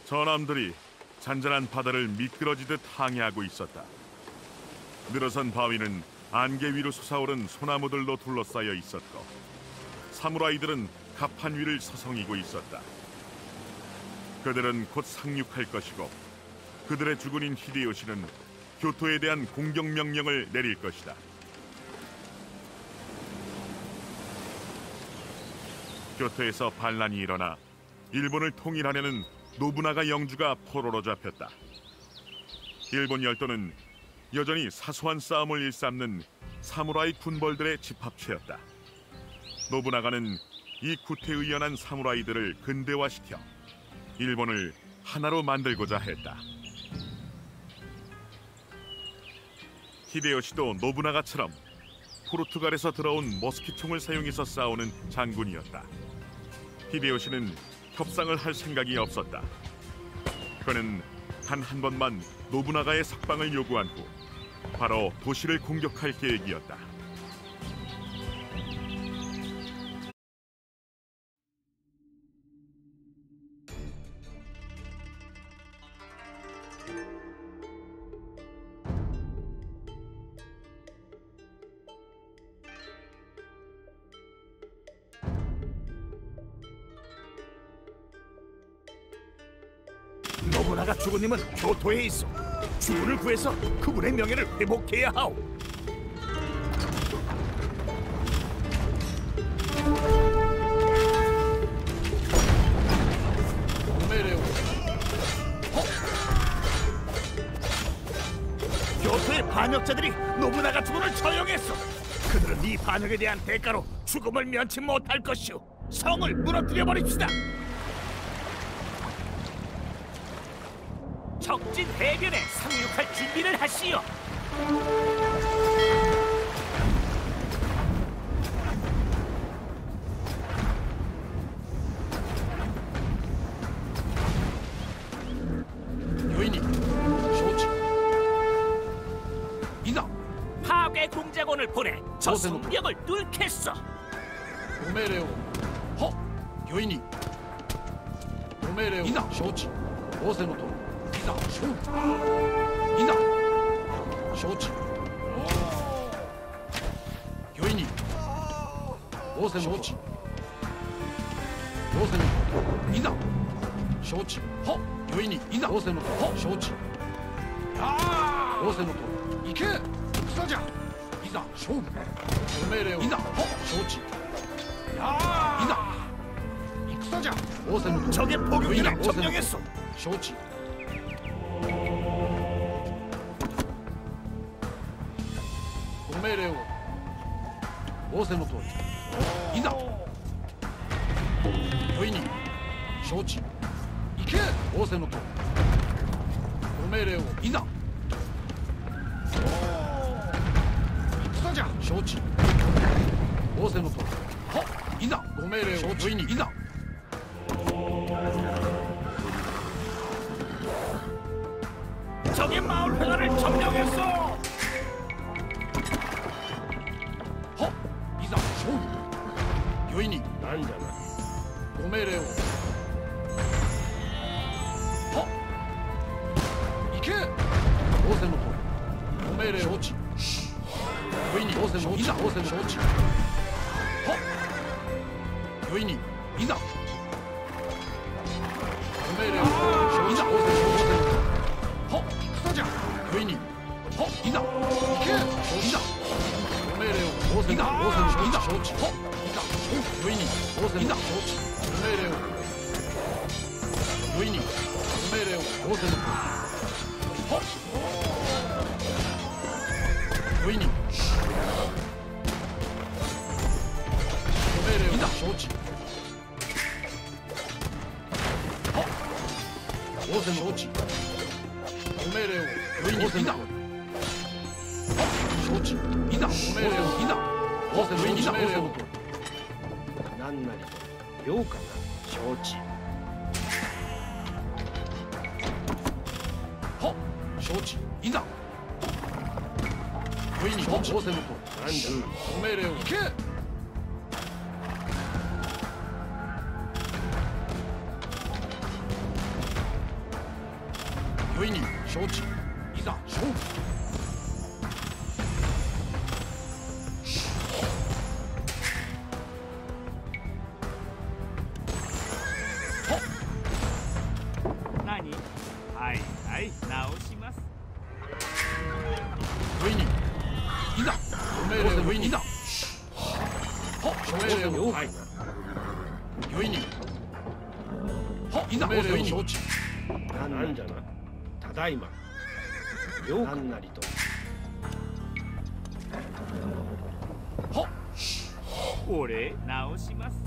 저남들이 잔잔한 바다를 미끄러지듯 항해하고 있었다. 늘어선 바위는 안개 위로 솟아오른 소나무들로 둘러싸여 있었고 사무라이들은 갑판 위를 서성이고 있었다. 그들은 곧 상륙할 것이고 그들의 주군인 히데요시는 교토에 대한 공격 명령을 내릴 것이다. 교토에서 반란이 일어나 일본을 통일하려는 노부나가 영주가 포로로 잡혔다. 일본 열도는 여전히 사소한 싸움을 일삼는 사무라이 군벌들의 집합체였다. 노부나가는 이 구태의연한 사무라이들을 근대화시켜 일본을 하나로 만들고자 했다. 히데요시도 노부나가처럼 포르투갈에서 들어온 머스킷총을 사용해서 싸우는 장군이었다. 히데요시는 협상을 할 생각이 없었다. 그는 단 한 번만 노부나가의 석방을 요구한 후 바로 도시를 공격할 계획이었다. 노부나가 주군님은 교토에 있어. 주군을 구해서 그분의 명예를 회복해야 하오. 교토의 반역자들이 노부나가 주군을 처형했어. 그들은 이 반역에 대한 대가로 죽음을 면치 못할 것이오. 성을 무너뜨려 버립시다. 적진 해변에 상륙할 준비를 하시오. 요인이 쇼치 이다. 파괴 공작원을 보내 저 성벽을 뚫겠어. 오메레오 허 요인이 오메레오 이다. 쇼치 오세노토 이다. 쇼 이다. 쇼치 요인이 오세노 쇼치 오세노토 이다. 쇼치 허 요인이 이다. 오세노토 허 쇼치 야 오세노토 이케 싸자 이다. 쇼 오메레오 이다. 허 쇼치 야 이다. 익사자 오세노토 적의 포격기를 점령했어. 쇼치 오메레오 오세노토 이다. 요인이 쇼치 이케 오세노토 오메레오 이다. 익사자 쇼치 오세노토 허 이다. 오메레오 쇼치 요인이 이다. 적의 마을 회관을 점령했어. 허 이다. 쇼 요인이 난자나 오메레오 허 이케 오세노토 오메레오 쇼치 요인이 오세노 이다. 오세노 쇼치 허 요인이 이다. 오메레오 쇼치 오세노 허 익사자 요인이 허 이다. 이케 이다. 오메레오 오세노 오세노 이다. 쇼치 허 이다. 요인이 오세노 이다. 쇼치 오메레오 요인이 오메레오 오세노 허 요인이 오메레오 이다. 쇼치 허 오세노 쇼치 오메레오 요인이 이다. 쇼치 이다. 오메레오 이다. 오세노 이다. 오세노なんなりとようかな承知は承知いざ上にオセノとなんだお命令を行け御意に承知。いざ勝負。 何？はいはい、直します。 御意にいざ。ご命令御意にいざ。諸命令を。はい。御意に。いざ。命令を承知。 なんじゃな。ただいま。ようなんなりと。 俺直します。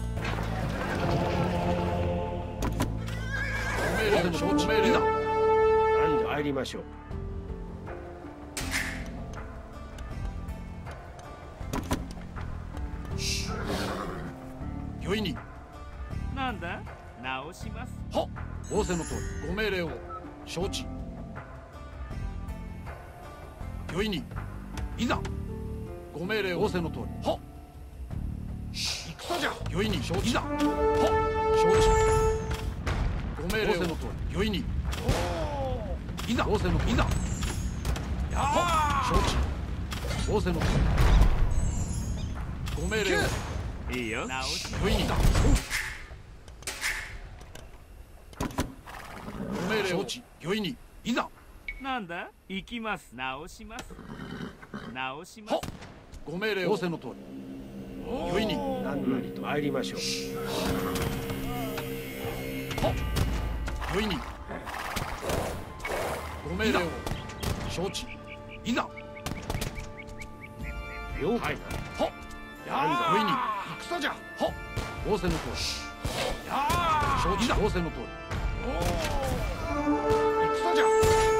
命令を承知。命令だ。 なんじゃ参りましょう。 御意に。 なんだ？直します。 仰せの通りご命令を承知。御意にいざ。ご命令を仰せの通り。戦じゃ。御意に承知。いざ。承知。ご命令を仰せの通り。御意にいざ。仰せの通り。いざ。承知。仰せの通り。ご命令を。 いいよ。直し。 御意にだ。ご命令を承知。御意にいざ。 なんだ？行きます。直します。直します。 ご命令を仰せの通り。御意になんなりと参りましょう。 御意にご命令を承知。いざ。 ようかな。 なんだ。御意に戦じゃ。仰せの通り。承知だ。仰せの通り。戦じゃ。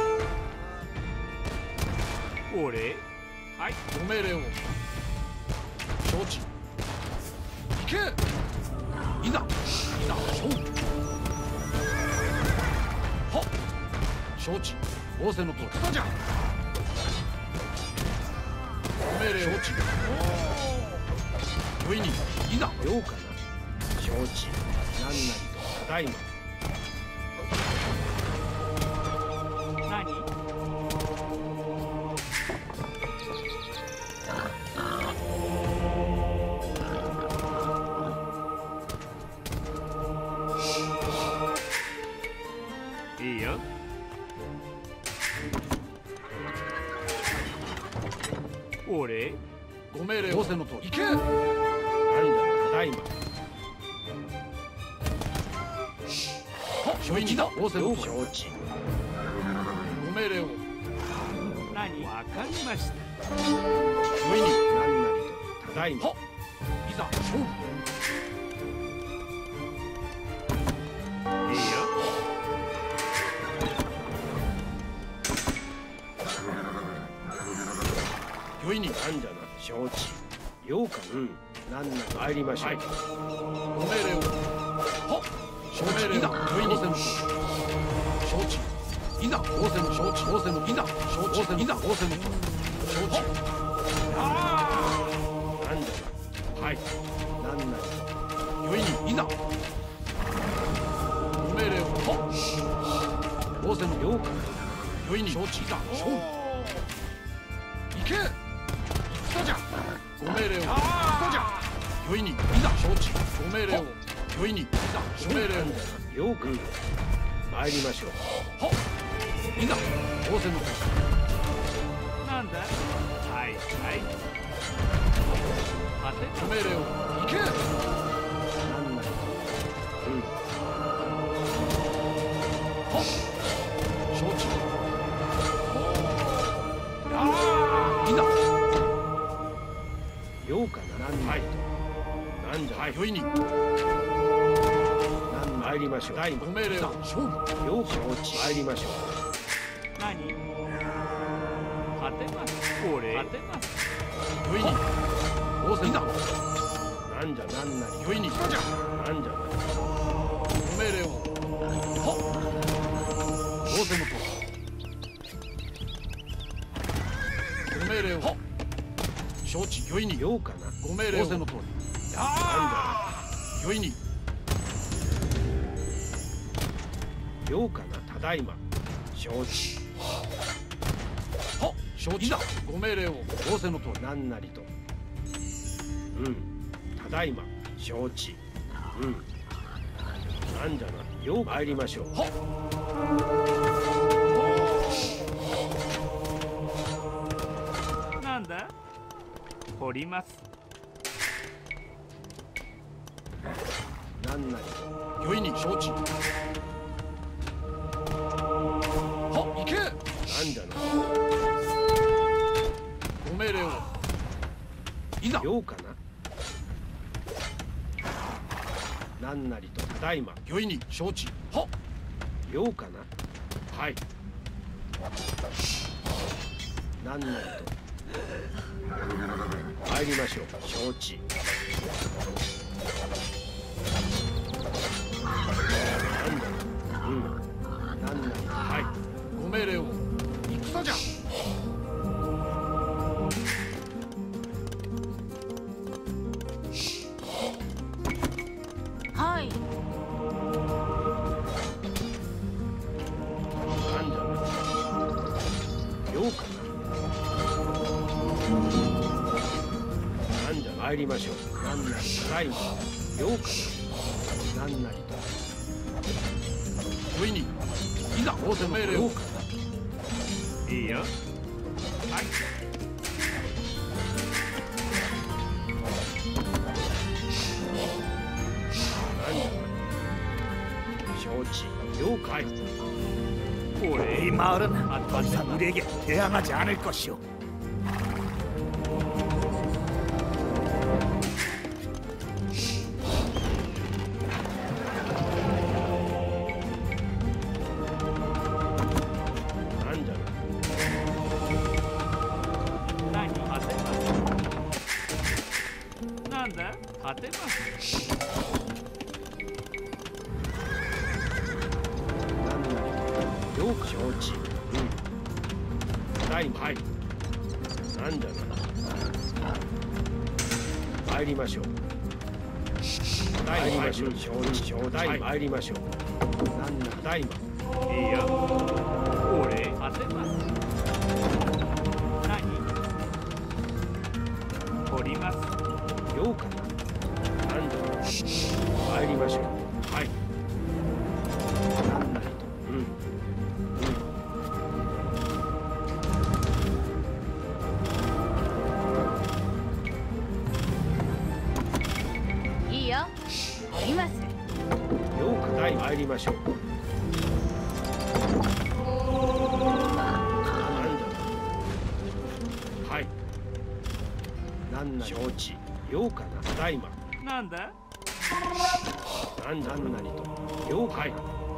俺？はい。 ご命令を承知。行け。いざ。いざ。勝負。承知。仰せの通り。戦じゃ。ご命令を承知。御意にいざ。 ようかな。承知。なんなりとただいま。 何？いいよ。俺？ ご命令を仰せの通り。行け。 なんじゃただいま。 御意にだ。仰せの通り。 承知。 ご命令を。 何？わかりました。 御意になんなりとただいま。 いざ勝負。 いいよ。 御意になんじゃな。承知。ようかな。なんなり参りましょう。 ご命令を。承知。いざ。御意に仰せの通り。承知。いざ。仰せの承知。仰せのいざ。承知。いざ。仰せの通り。承知。 なんじゃな。はい。なんなりと。 御意にいざ。ご命令を。仰せのようかな。 御意に承知。いざ。勝負。行け。戦じゃ。ご命令を。戦じゃ。御意にいざ。承知。ご命令を。御意にいざ。ご命令を。 ようかな。参りましょう。 いざ。仰せの通り。 なんだ？はいはい。果て？ ご命令を。行け。 なんなりと。 承知。いざ。 ようかな。なんなりと。なんじゃ。 御意になん参りましょう。 ご命令を。勝負。 よう承知。参りましょう。 何？果てます。俺？果てます。 御意に仰せだ。 なんじゃなんなり。 御意になんじゃご命令を。仰せのとおり。ご命令を。承知。御意にようかな。 ご命令を。仰せのとおり。御意にようかな。ただいま。 承知。 はっ、承知だ。ご命令を仰せの通り。 何なりと。ただいま。承知。なんじゃな。よう参りましょう。 はう。なんだ。掘ります。 何なりと。 よいに承知。はっ、行け。 なんじゃな。 ご命令を。いざ。 ようかな。なんなりと。ただいま。 よいに承知。はっ。 ようかな。はい。なんなりと。参りましょう。承知。なんだ。なんなりと。はい。 ご命令を。戦じゃ。 はい。 なんじゃな。ようかな。なんじゃ参りましょう。なんなりただいま。ようかな。なんなりと。 よいに。いざ仰せの命令を。 ようかな。 いいよ。はい。 承知. 요가이. 올해 이 마을은 더 이상 우리에게 대항하지 않을 것이오.参りましょう。なんだただいま。 いいよ。俺当てます。何？掘ります。 ようかな。なんだ。参りましょう。はい。なんだと。 いいよ。掘ります。 参りましょう。はい。なんな承知。ようかな。ただいま。 なんだ。 なんなりと。了解。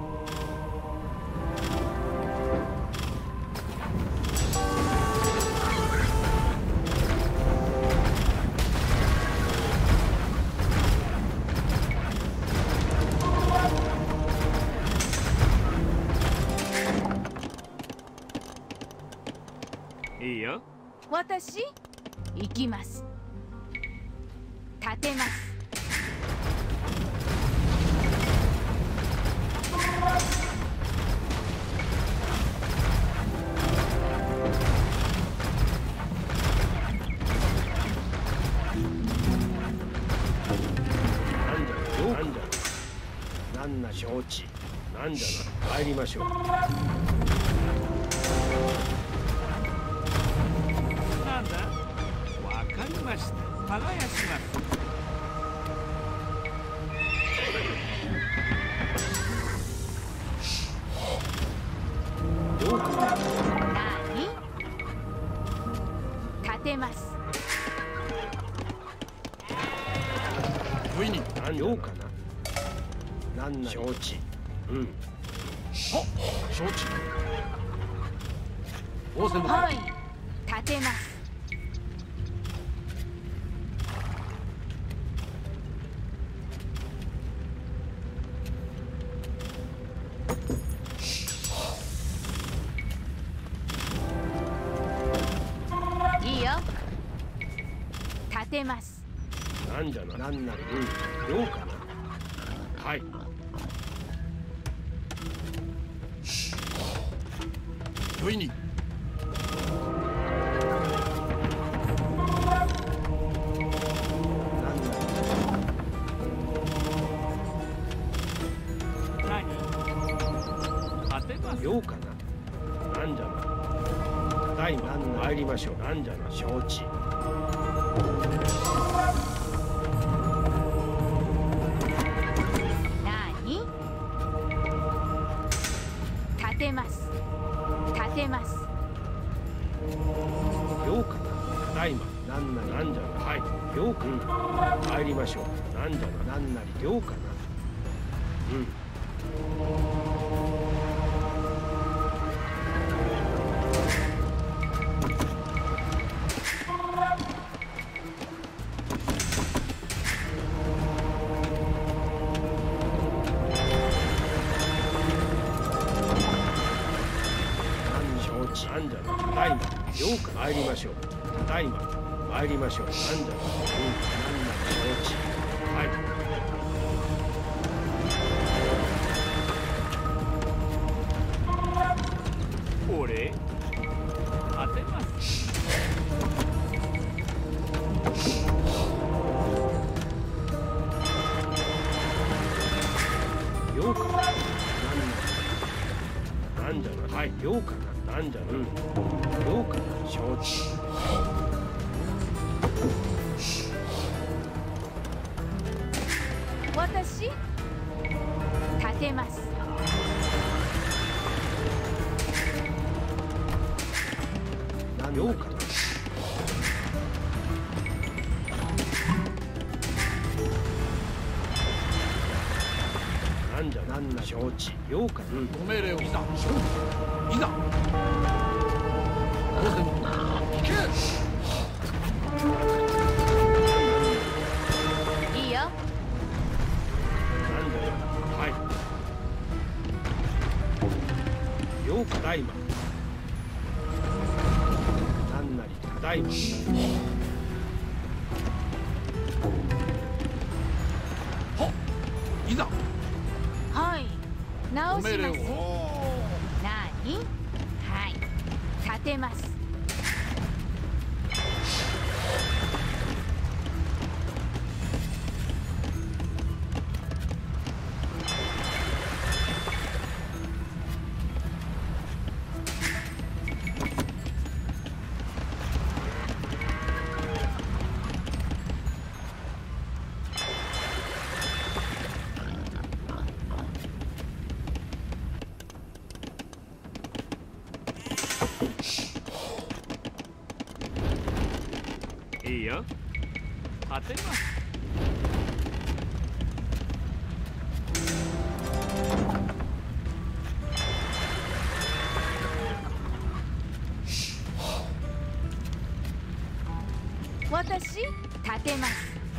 私行きます。立てます。 なんな承知。なんじゃな。参りましょう。 耕します。 何？立てます。 よいに。 ようかな。なんな承知。 はっ、承知。仰せの。 はい。立てます。立てます。 なんじゃな。なんなり。ようかな。はい。 御意に。 ようかな。なんじゃな。大魔参りましょう。なんじゃな。承知。 なに？立てます。立てます。 ようかな。大魔なんじゃな。はい。ようかな。参りましょう。なんじゃな。なんなりようかな。うん。なんじゃな。大魔ようか参りましょう。大魔参りましょう。なんじゃな。なんなり承知。はい。 俺当てます。 ようかな。なんじゃな。はい。ようかな。なんじゃな。ようかな。承知。 私立てます。 ようかな。なんじゃなんな承知。ようかな。 ご命令を。いざ勝負。いざ。仰せのとおり。行け。 いいよ。 なんじゃな。はい。ようか大魔。なんなりただいま。 はっ。いざ。 はい。直します。 ご命令を。 なに？はい。立てます。 いいよ。当てます。 私立てます。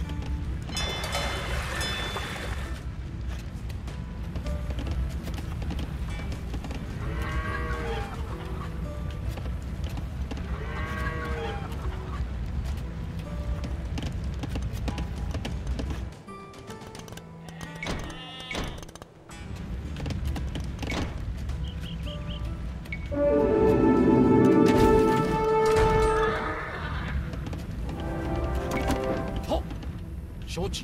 はっ。承知。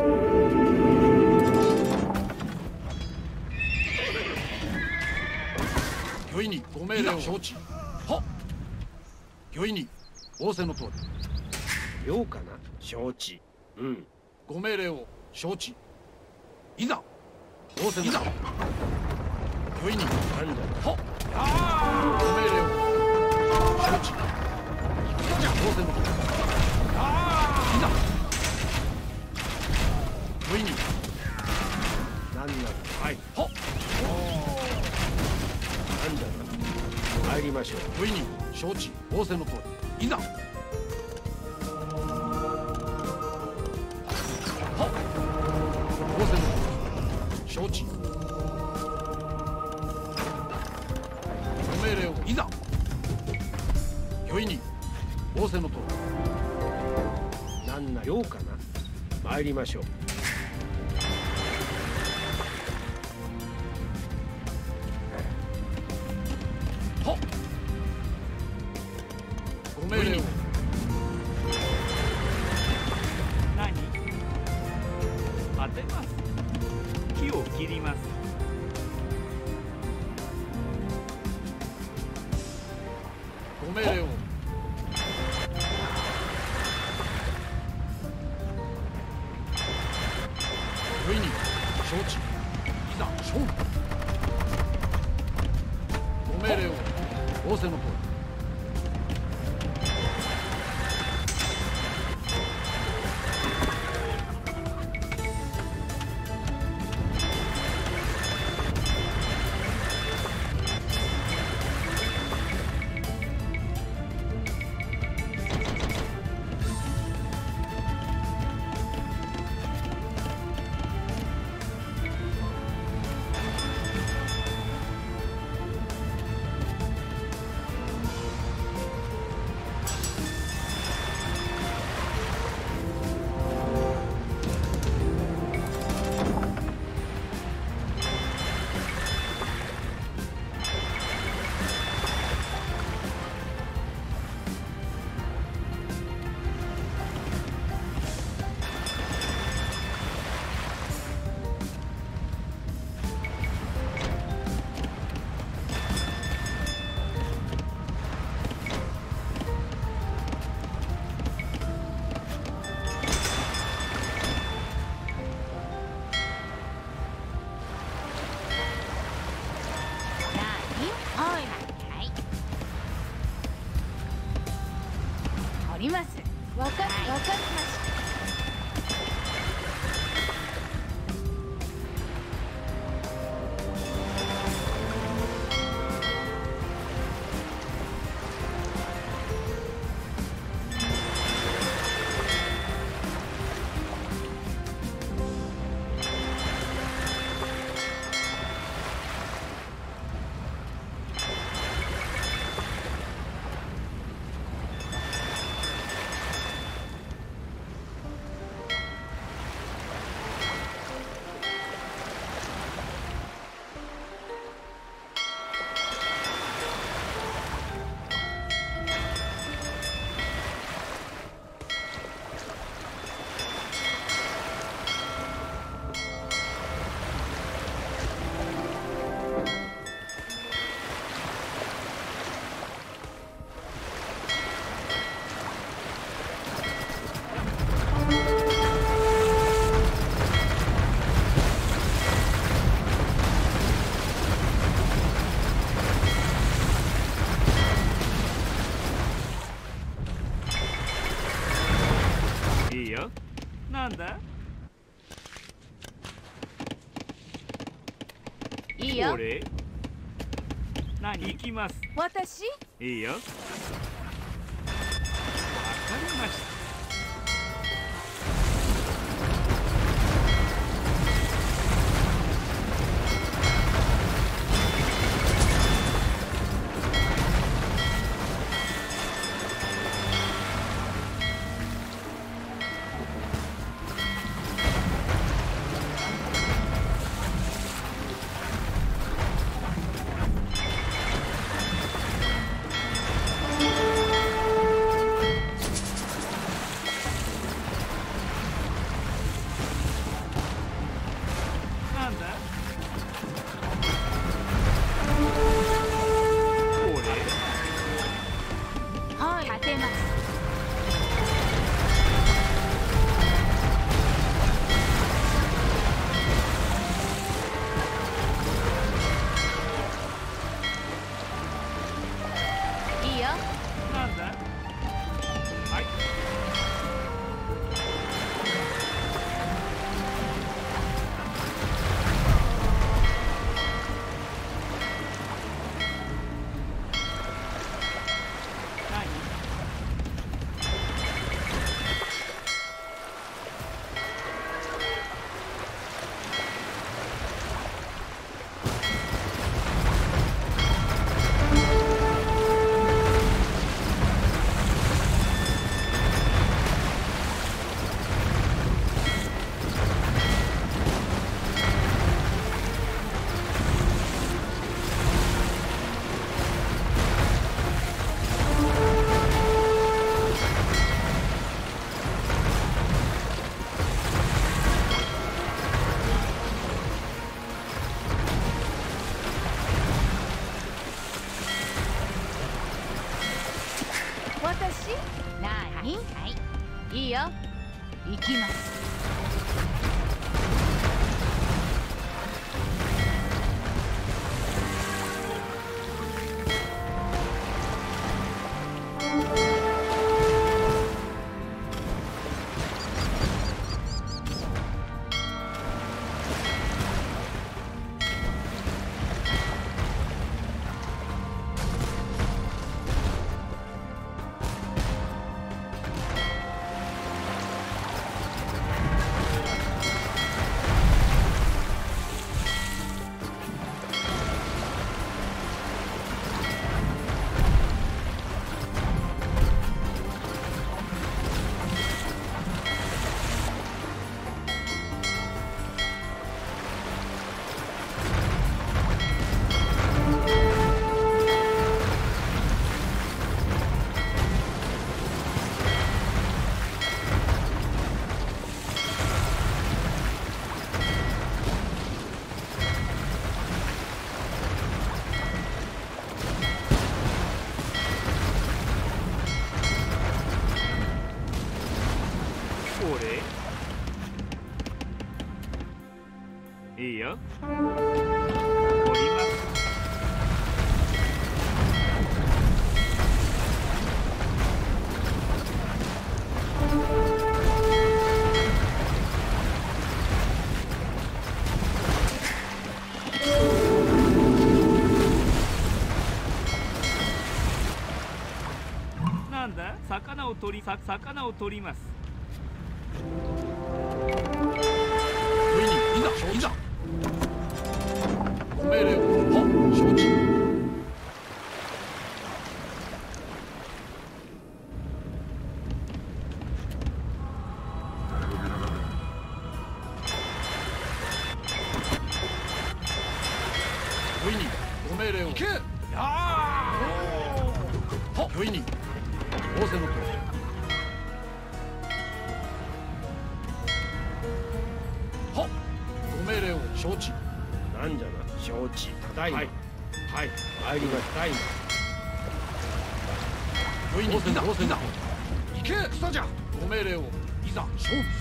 御意に。ご命令を。承知。はっ。御意に。仰せのとおり。 ようかな。承知。うん。 ご命令を。承知。いざ。仰せのとおり。御意に。 なんじゃな。 はっ。ご命令を。承知。仰せのとおり。いざ。御意に。 なんなら。はい。 はっ。 なんじゃな。参りましょう。 御意に。承知。仰せのとおり。いざ。はっ。仰せのとおり。承知。ご命令を。いざ。御意に。仰せのとおり。 なんなようかな。参りましょう。 はっ。 立てます。木を切ります。 ご命令を。上に承知。いざ勝負。ご命令を。仰せのとおり。 ります。わかりました。 なんだ？ いいよ。 これ？何？行きます。 私？ いいよ。わかりました。 行きます。 いいよ。降ります。なんだ、魚を取ります。 上にいざいざ。ご命令を。承知。上にご命令を。行け。上に仰せのとおり。ご命令を。承知。 なんじゃな。承知。ただいま。はい。はい。参りました。ただいま。 上に仰せだ。行け。スタじゃ。ご命令を。いざ勝負。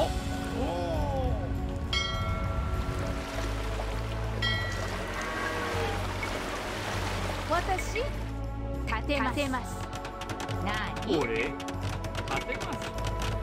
私立てます。何？ これ立てます。立てます。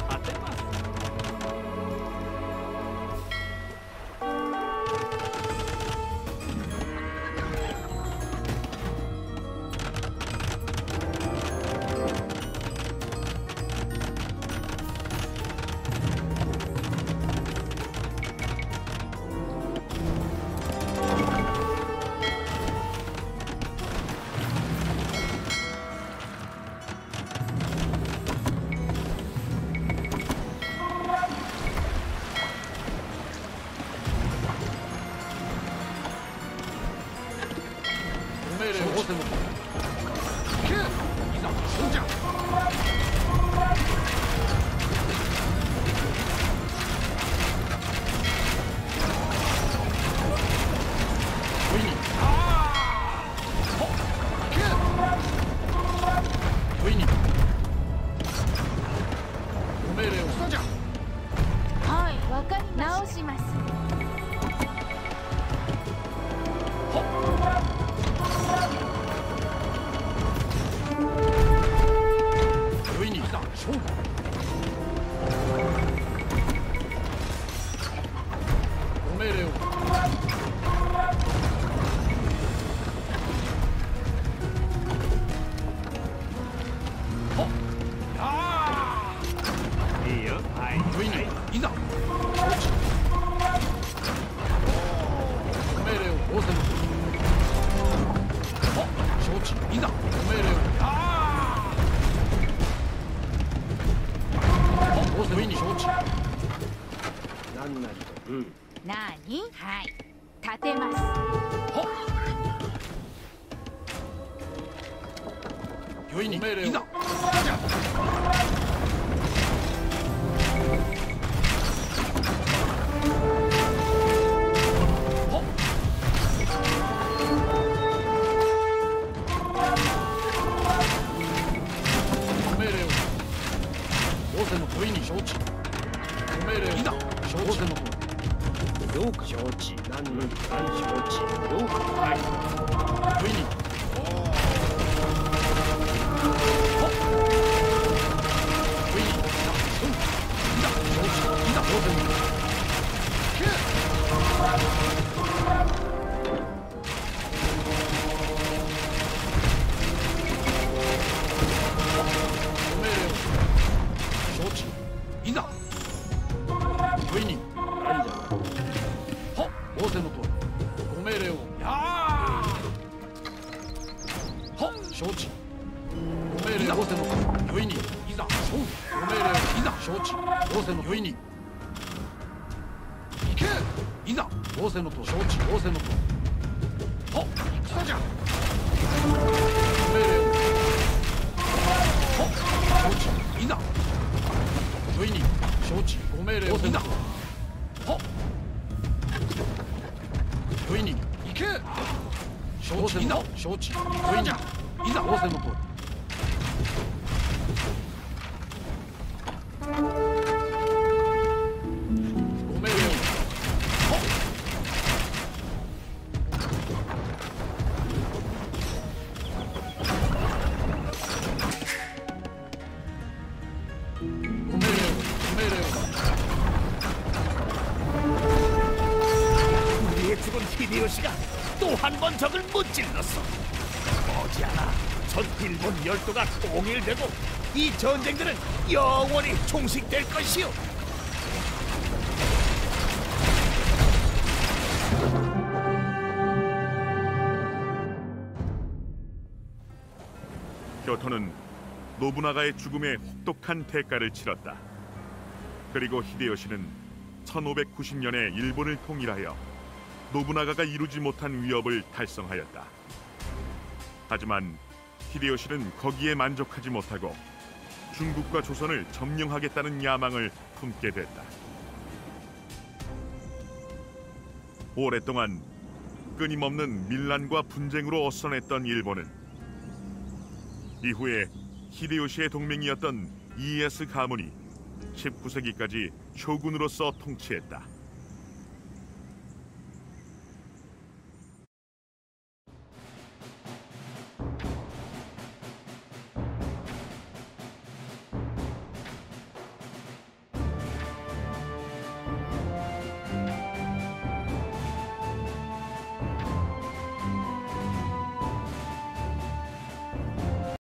直します。 上に来た。勝負。ご命令を。 いいよ。はい。 上にいざ。ご命令を。仰せの。承知。いざ。ご命令を。上に承知。 なんなりと。うん。 なに？はい。立てます。 御意に命令を。いざ。ご命令を。仰せの御意に承知。 命令いざ承知のとおり了解承知何承知了解はい上に上にいざ承知いざ当然のいざ上になんじゃはっ仰せのとおりご命令をやはっ承知ご命令仰せのとおりよいにいざ勝負ご命令をいざ承知仰せのよいに行けいざ仰せのとおり承知仰せのとおりはっ戦じゃご命令をはっ承知いざよいに承知ご命令をいざはっよいに行け承知いざ承知よいにいざ仰せのとおりご命令をはっご命令をご命令を 우리의 죽은 히데요시가 또 한 번 적을 무찔렀어. 머지않아 전 일본 열도가 통일되고 이 전쟁들은 영원히 종식될 것이오. 교토는 노부나가의 죽음에 혹독한 대가를 치렀다. 그리고 히데요시는 1590년에 일본을 통일하여 노부나가가 이루지 못한 위협을 달성하였다. 하지만 히데요시는 거기에 만족하지 못하고 중국과 조선을 점령하겠다는 야망을 품게 됐다. 오랫동안 끊임없는 밀란과 분쟁으로 어선했던 일본은 이후에 히데요시의 동맹이었던 이에야스 가문이 19세기까지 쇼군으로서 통치했다.